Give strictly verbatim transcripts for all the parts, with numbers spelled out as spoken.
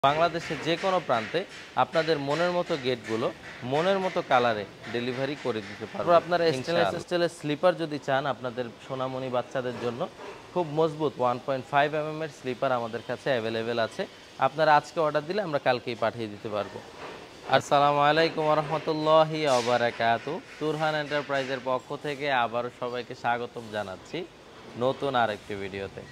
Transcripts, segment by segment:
বাংলাদেশের যে কোনো প্রান্তে আপনাদের মনের মতো গেটগুলো মনের মতো কালারে ডেলিভারি করে দিতে পারবো। আপনারা স্টেনলেস স্টিলের স্লিপার যদি চান আপনাদের সোনামণি বাচ্চাদের জন্য খুব মজবুত one point five M M এর স্লিপার আমাদের কাছে অ্যাভেলেবেল আছে। আপনারা আজকে অর্ডার দিলে আমরা কালকেই পাঠিয়ে দিতে পারবো। আসসালামু আলাইকুম ওয়া রাহমাতুল্লাহি ওয়া বারাকাতুহু। তুরহান এন্টারপ্রাইজের পক্ষ থেকে আবারও সবাইকে স্বাগতম জানাচ্ছি নতুন আরেকটি ভিডিওতে।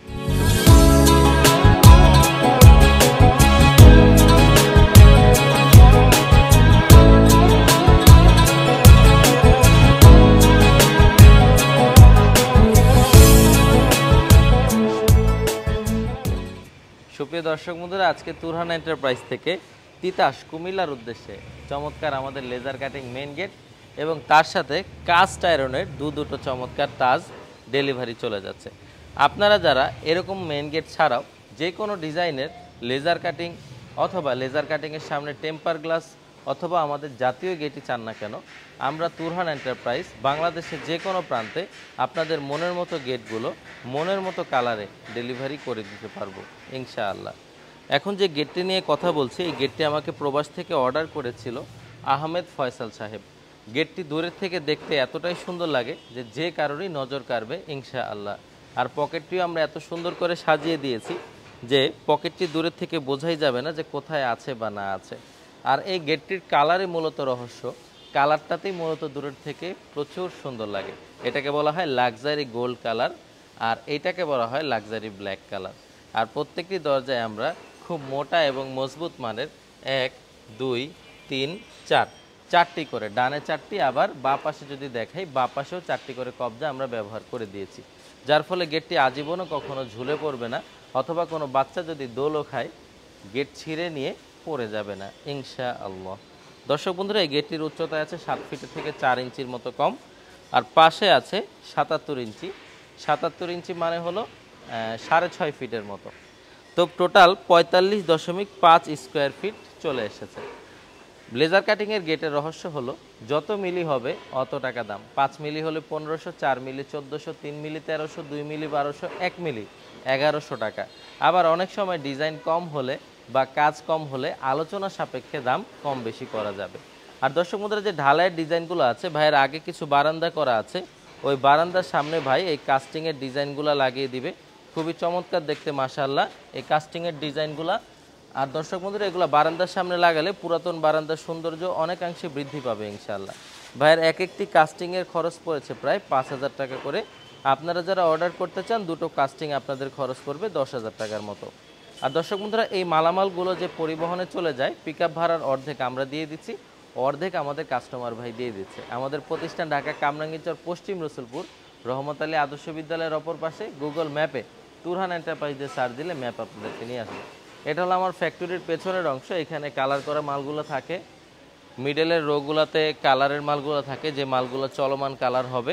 সুপ্রিয় দর্শক বন্ধুরা, আজকে তুরহান এন্টারপ্রাইজ থেকে তিতাস কুমিল্লার উদ্দেশ্যে চমৎকার আমাদের লেজার কাটিং মেন গেট এবং তার সাথে কাস্ট আয়রনের দু দুটো চমৎকার টাচ ডেলিভারি চলে যাচ্ছে। আপনারা যারা এরকম মেন গেট ছাড়াও যে কোনো ডিজাইনের লেজার কাটিং অথবা লেজার কাটিংয়ের সামনে টেম্পার গ্লাস অথবা আমাদের জাতীয় গেটই চান না কেন, আমরা তুরহান এন্টারপ্রাইজ বাংলাদেশের যে কোনো প্রান্তে আপনাদের মনের মতো গেটগুলো মনের মতো কালারে ডেলিভারি করে দিতে পারবো ইনশাআল্লাহ। এখন যে গেটটি নিয়ে কথা বলছি, এই গেটটি আমাকে প্রবাস থেকে অর্ডার করেছিল আহমেদ ফয়সাল সাহেব। গেটটি দূরের থেকে দেখতে এতটাই সুন্দর লাগে যে যে কারোরই নজর কাড়বে ইনশাআল্লাহ। আর পকেটটিও আমরা এত সুন্দর করে সাজিয়ে দিয়েছি যে পকেটটি দূরের থেকে বোঝাই যাবে না যে কোথায় আছে বা না আছে। আর এই গেটটির কালারই মূলত রহস্য, কালারটাতেই মূলত দূরের থেকে প্রচুর সুন্দর লাগে। এটাকে বলা হয় লাক্সারি গোল্ড কালার আর এইটাকে বলা হয় লাক্সারি ব্ল্যাক কালার। আর প্রত্যেকটি দরজায় আমরা খুব মোটা এবং মজবুত মানের এক দুই তিন চার চারটি করে, ডানে চারটি, আবার বাঁ পাশে যদি দেখাই বাঁ পাশেও চারটি করে কবজা আমরা ব্যবহার করে দিয়েছি, যার ফলে গেটটি আজীবনও কখনো ঝুলে পড়বে না অথবা কোনো বাচ্চা যদি দোলও খায় গেট ছিঁড়ে নিয়ে পড়ে যাবে না ইনশাআল্লাহ। দর্শক বন্ধুরা, এই গেটটির উচ্চতা আছে সাত ফিটের থেকে চার ইঞ্চির মতো কম আর পাশে আছে সাতাত্তর ইঞ্চি। সাতাত্তর ইঞ্চি মানে হলো সাড়ে ছয় ফিটের মতো। তো টোটাল পঁয়তাল্লিশ দশমিক পাঁচ স্কোয়ার ফিট চলে এসেছে। লেজার কাটিংয়ের গেটের রহস্য হলো যত মিলি হবে অত টাকা দাম। পাঁচ মিলি হলে পনেরোশো, চার মিলি চোদ্দোশো, তিন মিলি তেরোশো, দুই মিলি বারোশো, এক মিলি এগারোশো টাকা। আবার অনেক সময় ডিজাইন কম হলে বা কাজ কম হলে আলোচনা সাপেক্ষে দাম কম বেশি করা যাবে। আর দর্শক বন্ধুরা, যে ঢালাইয়ের ডিজাইনগুলো আছে ভাইয়ের আগে কিছু বারান্দা করা আছে, ওই বারান্দার সামনে ভাই এই কাস্টিংয়ের ডিজাইনগুলো লাগিয়ে দিবে। খুবই চমৎকার দেখতে মাশাআল্লাহ এই কাস্টিংয়ের ডিজাইনগুলা। আর দর্শক বন্ধুরা, এগুলো বারান্দার সামনে লাগালে পুরাতন বারান্দার সৌন্দর্য অনেকাংশে বৃদ্ধি পাবে ইনশাআল্লাহ। ভাইয়ের এক একটি কাস্টিংয়ের খরচ পড়েছে প্রায় পাঁচ হাজার টাকা করে। আপনারা যারা অর্ডার করতে চান দুটো কাস্টিং আপনাদের খরচ পড়বে দশ হাজার টাকার মতো। আর দর্শক বন্ধুরা, এই মালামালগুলো যে পরিবহনে চলে যায় পিকআপ ভাড়ার অর্ধেক আমরা দিয়ে দিচ্ছি, অর্ধেক আমাদের কাস্টমার ভাই দিয়ে দিচ্ছে। আমাদের প্রতিষ্ঠান ঢাকা কামরাঙ্গীরচর পশ্চিম রসুলপুর রহমত আলী আদর্শ বিদ্যালয়ের অপর পাশে। গুগল ম্যাপে তুরহান এন্টারপ্রাইজ দিয়ে সার্চ দিলে ম্যাপ আপনাদেরকে নিয়ে আসবে। এটা হলো আমার ফ্যাক্টরির পেছনের অংশ। এখানে কালার করা মালগুলো থাকে, মিডলের রোগুলোতে কালারের মালগুলো থাকে, যে মালগুলো চলমান কালার হবে।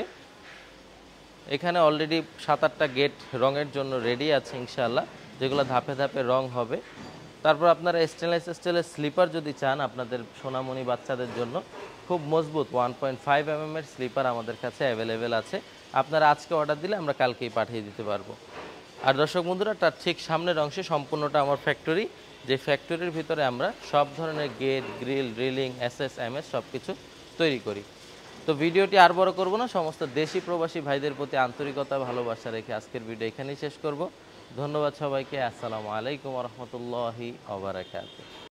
এখানে অলরেডি সাত আটটা গেট রঙের জন্য রেডি আছে ইনশাআল্লাহ, যেগুলো ধাপে ধাপে রং হবে। তারপর আপনারা স্টেনলেস স্টিলের স্লিপার যদি চান আপনাদের সোনামণি বাচ্চাদের জন্য খুব মজবুত one point five M M এর স্লিপার আমাদের কাছে অ্যাভেলেবেল আছে। আপনারা আজকে অর্ডার দিলে আমরা কালকেই পাঠিয়ে দিতে পারবো। আর দর্শক বন্ধুরা, তার ঠিক সামনের অংশে সম্পূর্ণটা আমার ফ্যাক্টরি, যে ফ্যাক্টরির ভিতরে আমরা সব ধরনের gate, grill, railing, S S M S সব কিছু তৈরি করি। তো ভিডিওটি আর বড় করব না, সমস্ত দেশি প্রবাসী ভাইদের প্রতি আন্তরিকতা ভালোবাসা রেখে আজকের ভিডিও এখানেই শেষ করব। ধন্যবাদ সবাইকে। আসসালামু আলাইকুম ওয়া রাহমাতুল্লাহি ওয়া বারাকাতুহু।